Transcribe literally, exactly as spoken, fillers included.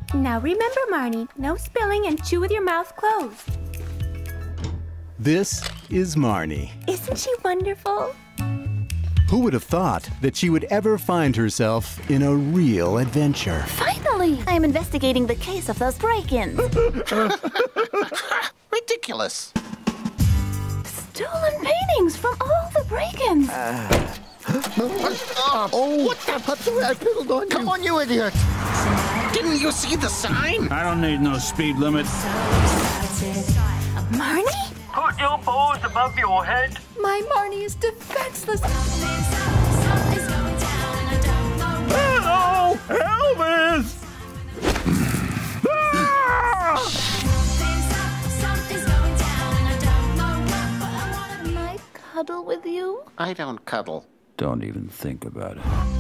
Now remember, Marnie, no spilling and chew with your mouth closed. This is Marnie. Isn't she wonderful? Who would have thought that she would ever find herself in a real adventure? Finally! I am investigating the case of those break-ins. Ridiculous. Stolen paintings from all the break-ins. Uh. Oh, what the? I piddled on you. Come on, you idiot. Didn't you see the sign? I don't need no speed limit. Marnie? Put your paws above your head. My Marnie is defenseless. Hello, Elvis! Can I cuddle with you? I don't cuddle. Don't even think about it.